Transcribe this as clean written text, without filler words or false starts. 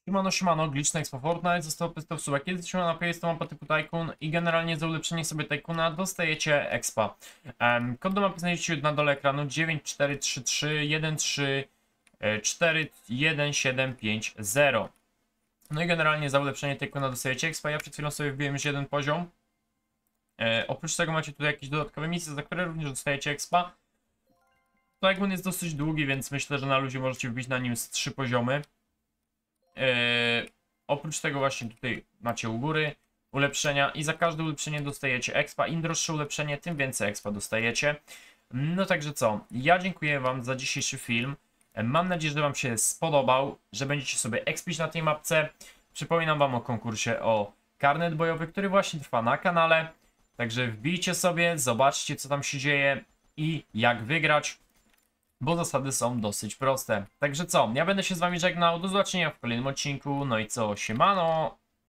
Siemano, Glitch na Expo Fortnite, został pytał w Kiedy jesteśmy na mapie, jest to mapa typu Tycoon i generalnie za ulepszenie sobie Tycoona dostajecie expa. Kod do mapy znajdziecie na dole ekranu 9433134175. No i generalnie za ulepszenie Tycoona dostajecie expa. Ja przed chwilą sobie wbiłem już jeden poziom. Oprócz tego macie tutaj jakieś dodatkowe misje, za które również dostajecie expa. Tycoon jest dosyć długi, więc myślę, że na luzie możecie wbić na nim z 3 poziomy. Oprócz tego właśnie tutaj macie u góry ulepszenia i za każde ulepszenie dostajecie expa. Im droższe ulepszenie, tym więcej expa dostajecie. No także co, ja dziękuję wam za dzisiejszy film. Mam nadzieję, że wam się spodobał, że będziecie sobie expić na tej mapce. Przypominam wam o konkursie o karnet bojowy, który właśnie trwa na kanale. Także wbijcie sobie, zobaczcie co tam się dzieje i jak wygrać, bo zasady są dosyć proste. Także co, ja będę się z wami żegnał, do zobaczenia w kolejnym odcinku, no i co, siemano!